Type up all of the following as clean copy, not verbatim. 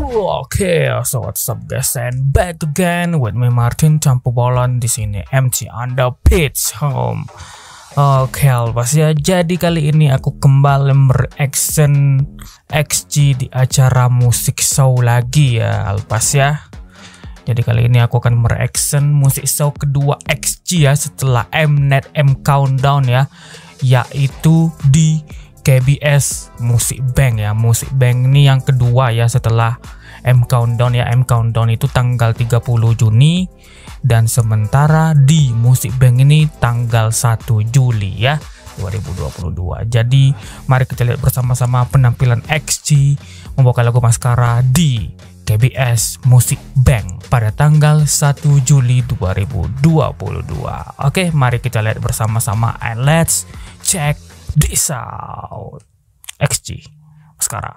Oke, so what's up guys, and back again with me Martin Campobolan di sini MC on the pitch home. Oke, Alpas ya. Jadi kali ini aku kembali mereaction XG di acara musik show lagi ya, Alpas ya. Jadi kali ini aku akan mereaction musik show kedua XG ya setelah Mnet M Countdown ya, yaitu di KBS Music Bank ya. Music Bank ini yang kedua ya setelah M Countdown ya. M Countdown itu tanggal 30 Juni dan sementara di Music Bank ini tanggal 1 Juli ya 2022. Jadi mari kita lihat bersama-sama penampilan XG membawa lagu Maskara di KBS Music Bank pada tanggal 1 Juli 2022. Oke, mari kita lihat bersama-sama and let's check this out. XG Maskara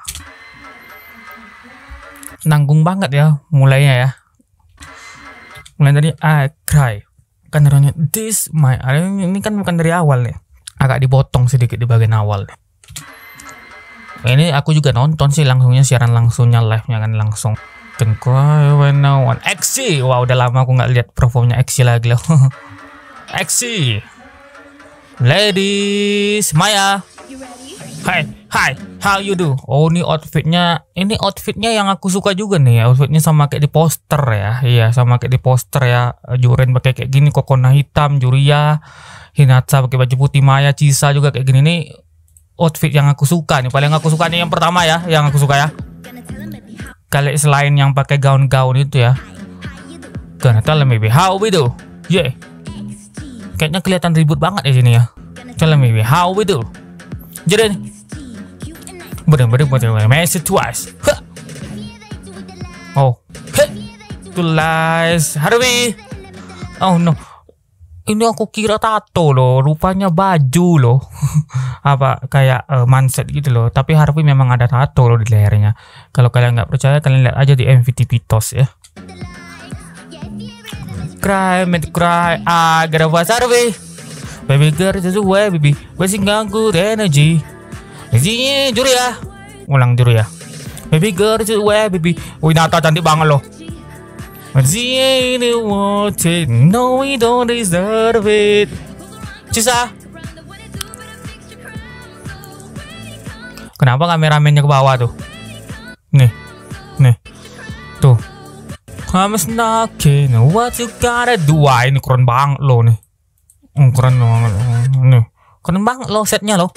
nanggung banget ya mulainya ya. Mulai dari I cry kan namanya this my, ini kan bukan dari awal nih, agak dipotong sedikit di bagian awal nih. Ini aku juga nonton sih langsungnya, siaran langsungnya, live-nya kan langsung. Can cry when no one. XG, wah udah lama aku nggak lihat performnya XG lagi loh. XG ladies, Maya, hi, how you do? Oh, ini outfitnya yang aku suka juga nih. Outfitnya sama kayak di poster ya. Iya, sama kayak di poster ya. Juren pakai kayak gini, Kokona hitam, Juria, Hinata pakai baju putih, Maya, Chisa juga kayak gini. Nih outfit yang aku suka nih. Paling aku suka nih yang pertama ya, yang aku suka ya. Kali selain yang pakai gaun-gaun itu ya. Gonna tell me how we do. Yeah. Kayaknya kelihatan ribut banget di sini ya. Tell me how we do. Jadi bener-bener message twice. Oh, to lies Harvey. Oh no, ini aku kira tato loh, rupanya baju loh. Apa kayak manset gitu loh. Tapi Harvey memang ada tato loh di lehernya. Kalau kalian nggak percaya, kalian lihat aja di MVTV Tos ya. Cry, meant cry, I gotta was Harvey. Baby girl just away, baby. Wasting good energy. Isinya Juria. Ulang Juria. Baby girl just away, baby. Wih, Nata cantik banget loh. Isinya want it. No, we don't deserve it. Cisa. Kenapa kameramennya ke bawah tuh? Nih. Tuh. I'm knocking. What you gotta do? Wah, ini keren banget loh nih. Keren banget nih. Keren banget loh setnya loh.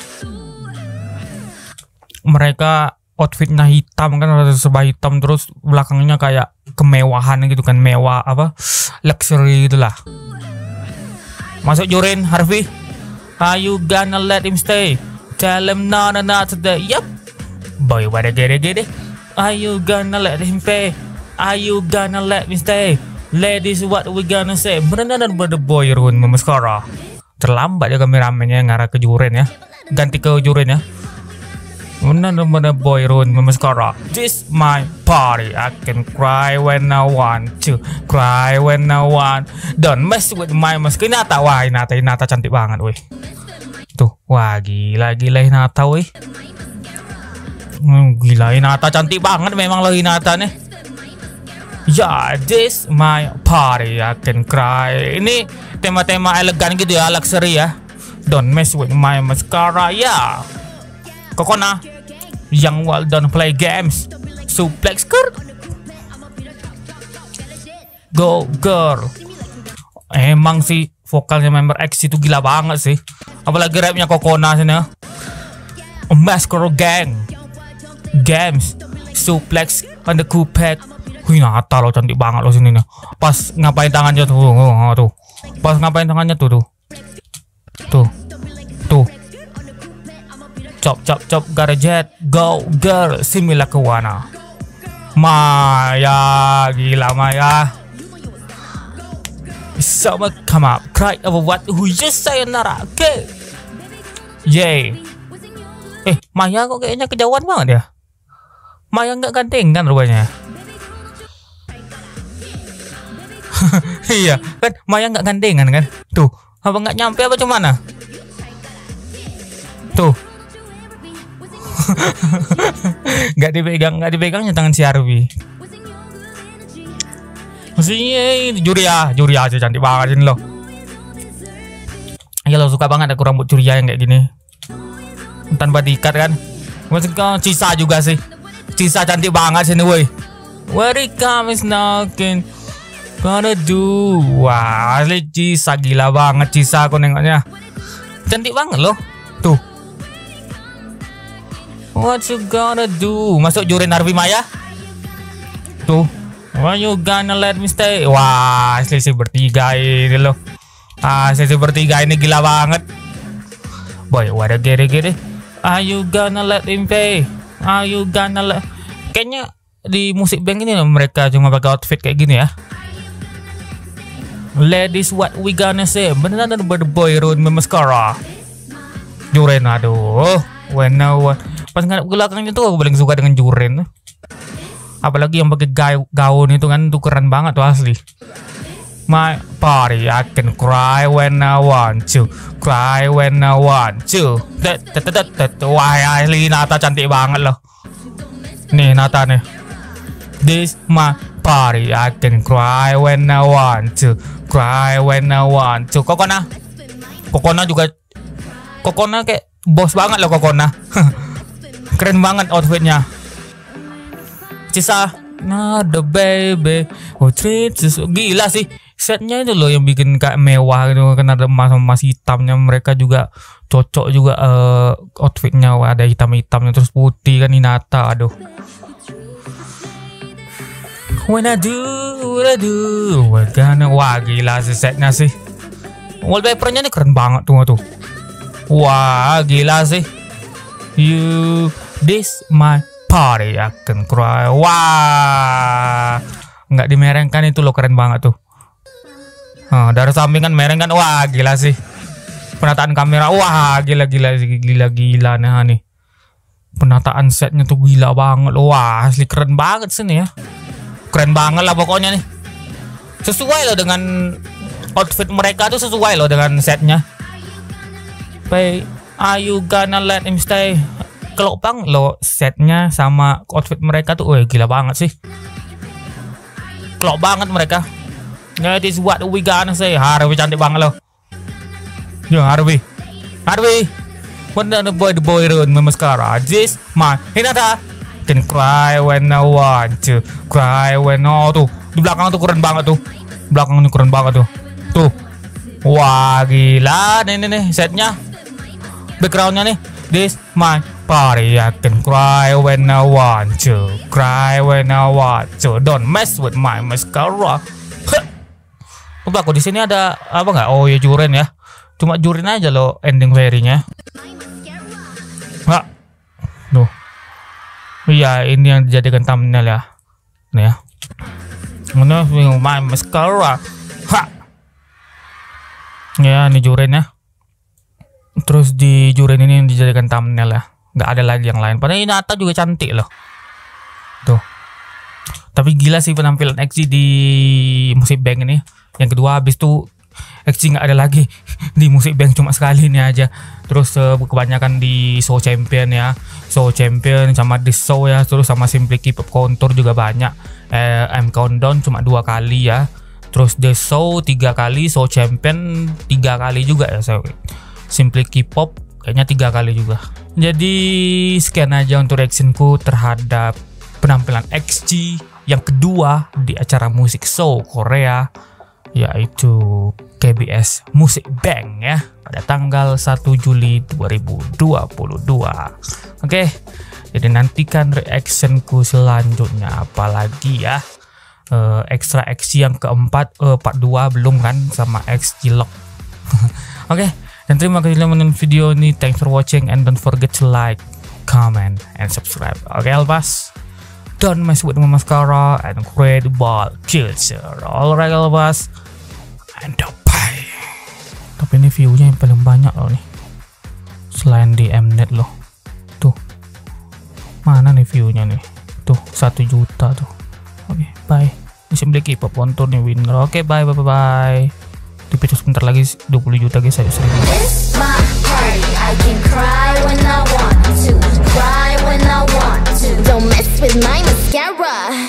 Mereka outfitnya hitam kan, ada serba hitam, terus belakangnya kayak kemewahan gitu kan, mewah apa, luxury gitulah. Masuk Jurin, Harvey. Are you gonna let him stay? Tell him no today. Yep. Boy, what a get it. Are you gonna let him stay? Are you gonna let me stay? Ladies, what we gonna say? Bener boy Run Maskara. Terlambat ya kameramennya ngarah ke Jurin ya. Ganti ke Jurin ya. Bener boy Run Maskara. This my party. I can cry when I want to. Cry when I want. Don't mess with my maskara. Hinata, wah Hinata cantik banget weh. Tuh, wah gila Hinata weh. Gila Hinata cantik banget memang loh Hinata nih. Ya, this my party, I can cry. Ini tema-tema elegan gitu ya, luxury ya. Don't mess with my mascara ya. Kokona yang well done play games. Suplex girl. Go girl. Emang sih vokalnya member X itu gila banget sih. Apalagi rapnya Kokona sini ya. Mascara gang. Games. Suplex on the coupe. Wih, Nata loh cantik banget loh sini nih. Pas ngapain tangannya tuh, tuh. Pas ngapain tangannya tuh. Chop, gotta jet, go girl, simila kawana. Maya, gila Maya. Sama come up, cry over what who just sayonara. Okay. Yay. Maya kok kayaknya kejauhan banget ya. Maya nggak gantengan rupanya. Iya kan, Maya nggak gandengan kan, tuh apa nggak nyampe apa cuman tuh. Nggak dipegangnya tangan si Harvey. Maksudnya Juria aja cantik banget ini loh. Ya lo suka banget aku rambut Juria yang kayak gini. Tanpa diikat kan. Maksudnya Cisa juga sih. Cisa cantik banget sini woi. Where it comes knocking. Gonna do. Wah, asli Cisa gila banget Cisa aku nengoknya. Cantik banget loh. Tuh. What you gonna do? Masuk Jurin Harvey Maya. Tuh. Why you gonna let me stay? Wah, asli sih bertiga ini loh. Asli bertiga ini gila banget. Boy, what a gede. Are you gonna let him pay? Are you gonna let... Kayaknya di musik bank ini loh, mereka cuma pakai outfit kayak gini ya. Ladies, what we gonna say? Beneran ada boy road mascara. Juren, aduh. When no one. Pas ngadep ke belakangnya tuh aku paling suka dengan Juren. Apalagi yang pakai gaun itu kan tuh keren banget tuh asli. My party, I can cry when I want to, cry when I want to. Wah, asli Nata cantik banget loh. Nih Nata nih. This my party, I can cry when I want to, cry when I want to. Kokona juga. Kokona kayak bos banget loh Kokona. Keren banget outfitnya. Cisa, nah the baby, oh treats, gila sih. Setnya itu loh yang bikin kayak mewah gitu, kan ada emas hitamnya, mereka juga cocok juga outfitnya, ada hitamnya terus putih kan Hinata, aduh. When I do, we're gonna, wah gila sih setnya sih. Wallpapernya nih keren banget tuh. Wah gila sih. You, this my party, I can cry. Wah, nggak dimerengkan itu loh, keren banget tuh. Dari samping kan mereng kan, wah gila sih. Penataan kamera, wah gila nih. Penataan setnya tuh gila banget, wah asli keren banget sih nih ya. Keren banget lah pokoknya nih. Sesuai loh dengan outfit mereka tuh, sesuai loh dengan setnya. Hey, are you gonna let him stay? Kalau bang lo setnya sama outfit mereka tuh, gila banget sih. Klop banget mereka. That is what we gonna say. Harvey cantik banget loh. Yo Harvey. What the boy road mascara. This my Hinata can cry when I want to, cry when tuh. Di belakang tuh keren banget tuh. Belakang tuh keren banget tuh. Tuh. Wah gila nih setnya. Backgroundnya nih. This my party, I can cry when I want to, cry when I want to. Don't mess with my mascara. Coba aku di sini ada apa nggak? Oh ya Juren ya. Cuma Juren aja loh ending fairy-nya. Nggak. Tuh. Iya ini yang dijadikan thumbnail ya. Nih ya. Mana my mascara. Ha. Ya ini Juren ya. Terus di Juren ini yang dijadikan thumbnail ya. Nggak ada lagi yang lain. Padahal Hinata juga cantik loh. Tuh. Tapi gila sih penampilan XG di musik bank ini. Yang kedua habis tuh XG nggak ada lagi di musik bank, cuma sekali ini aja. Terus kebanyakan di show champion ya. Show champion sama di show ya. Terus sama Simply K-pop Contour juga banyak. M Countdown cuma 2 kali ya. Terus the show 3 kali. Show champion 3 kali juga ya. Simply K-pop kayaknya 3 kali juga. Jadi sekian aja untuk reactionku terhadap penampilan XG yang kedua di acara musik show Korea, yaitu KBS Music Bank ya, pada tanggal 1 Juli 2022. Oke, jadi nantikan reactionku selanjutnya, apalagi ya extra XG yang keempat, part 2 belum kan, sama XG Lock. Oke. Dan terima kasih telah menonton video ini. Thanks for watching and don't forget to like, comment, and subscribe. Oke, Alpas. Don't mess with my mascara and create ball culture. Alright, Alpas. And bye. Tapi ini view-nya yang paling banyak loh nih. Selain di Mnet loh. Tuh. Mana nih view-nya nih? Tuh, 1 juta tuh. Oke, bye. Simply K-pop Contour nih winner. Oke, bye. Tapi itu sebentar lagi 20 juta guys, ayo 1000. Don't mess with my mascara.